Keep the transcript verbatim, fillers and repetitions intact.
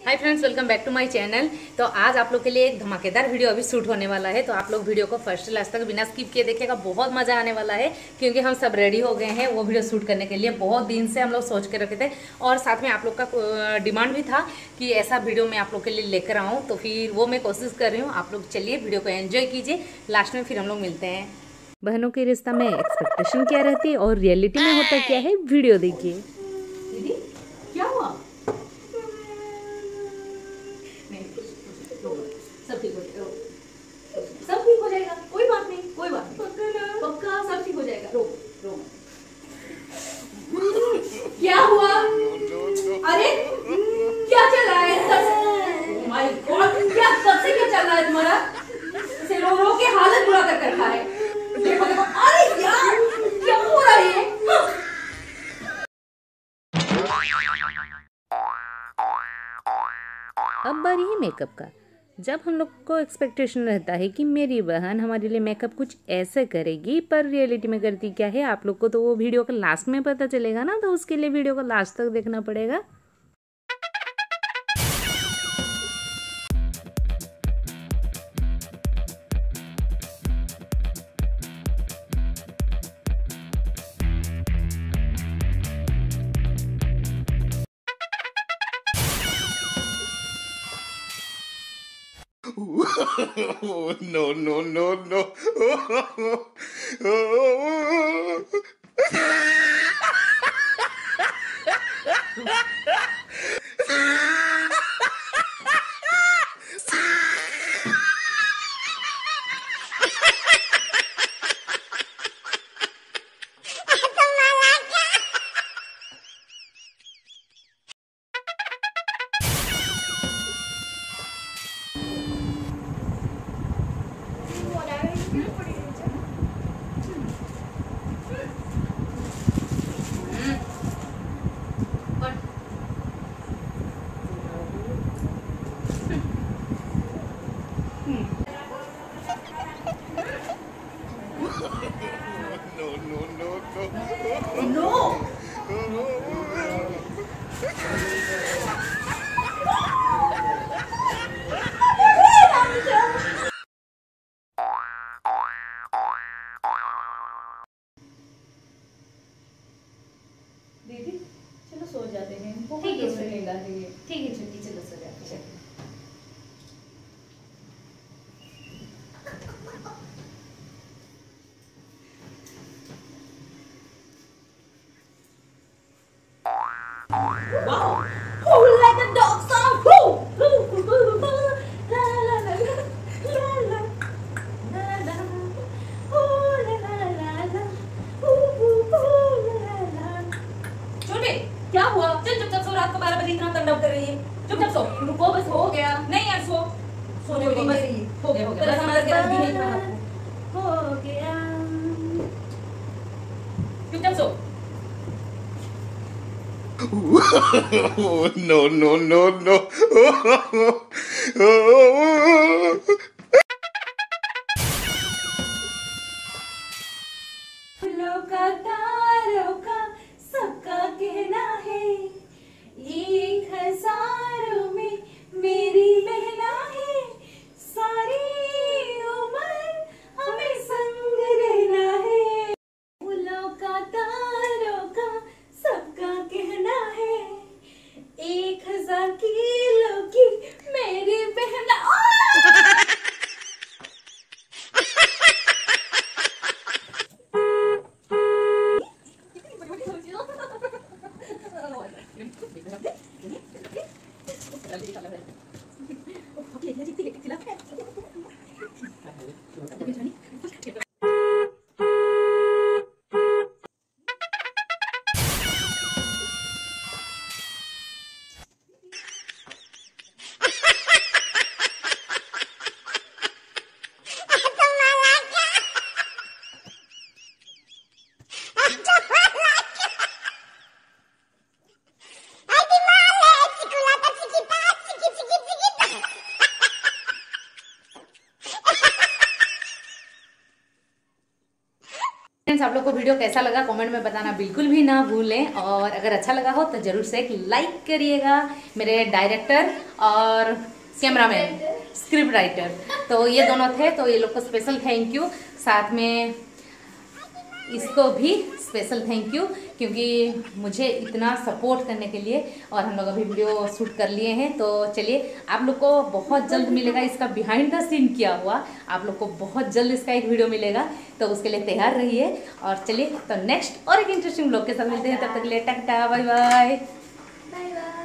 Hi friends, welcome back to my channel. तो आज आप लोग के लिए एक धमाकेदार वीडियो अभी शूट होने वाला है। तो आप लोग वीडियो को फर्स्ट से लास्ट तक बिना स्किप किए देखिएगा, बहुत मजा आने वाला है। क्योंकि हम सब रेडी हो गए हैं वो वीडियो शूट करने के लिए। बहुत दिन से हम लोग सोच के रखे थे और साथ में आप लोग का डिमांड भी था कि ऐसा वीडियो मैं आप लोग के लिए लेकर आऊँ। तो फिर वो मैं कोशिश कर रही हूँ। आप लोग चलिए वीडियो को एंजॉय कीजिए, लास्ट में फिर हम लोग मिलते हैं। बहनों के रिश्ता में एक्सपेक्टेशन क्या रहती है और रियलिटी में होता क्या है, वीडियो देखिए। दीदी क्या हुआ? सब ठीक हो जाएगा, सब ठीक हो जाएगा, कोई बात नहीं, कोई बात नहीं, पक्का सब ठीक हो जाएगा। रो रो क्या हुआ? अरे क्या चल रहा है? माय गॉड, क्या कब से क्या चल रहा है तुम्हारा? इसे रो रो के हालत बुरा कर रखा है। देखो देखो, अरे यार क्या हो रहा है? अब बारी है मेकअप का। जब हम लोग को एक्सपेक्टेशन रहता है कि मेरी बहन हमारे लिए मेकअप कुछ ऐसे करेगी, पर रियलिटी में करती क्या है आप लोग को तो वो वीडियो का लास्ट में पता चलेगा ना। तो उसके लिए वीडियो को लास्ट तक देखना पड़ेगा। Oh, no, no, no, no. Oh, no, no, no, no. No. दीदी चलो सो जाते हैं। ठीक है, लगेगा ये। ठीक है छुट्टी, चलो सो जाते हैं। Wow! Oh, like a dog song! Woo! Woo! Woo! Woo! Woo! La la la la la la la la. Oh la la la la. Woo! Woo! Woo! La la la. छोटे क्या हुआ? चल चुपचाप सो। रात को बारह बजे इतना तंडव कर रही है। चुपचाप सो। रुको, बस हो गया। नहीं यार सो। सोने को बस हो गया, हो गया। बस समझ के रख दी है आपको। हो गया। चुपचाप सो। Oh, no, no, no, no. Oh, फूलों का तारों का सबका कहना है, एक हजारों में मेरी बहना है। सारी उम्र हमें संग रहना है। फूलों का तारों का सबका कहना है, एक हजार किलो की मेरी बहना। फ्रेंड्स, आप लोग को वीडियो कैसा लगा कमेंट में बताना बिल्कुल भी ना भूलें, और अगर अच्छा लगा हो तो ज़रूर से एक लाइक करिएगा। मेरे डायरेक्टर और कैमरामैन, स्क्रिप्ट राइटर, तो ये दोनों थे, तो ये लोग को स्पेशल थैंक यू। साथ में इसको भी स्पेशल थैंक यू, क्योंकि मुझे इतना सपोर्ट करने के लिए, और हम लोग अभी वीडियो शूट कर लिए हैं। तो चलिए, आप लोग को बहुत जल्द मिलेगा इसका बिहाइंड द सीन किया हुआ, आप लोग को बहुत जल्द इसका एक वीडियो मिलेगा, तो उसके लिए तैयार रहिए। और चलिए, तो नेक्स्ट और एक इंटरेस्टिंग ब्लॉग के साथ मिलते हैं, तब तक के लिए tata bye bye. Bye bye.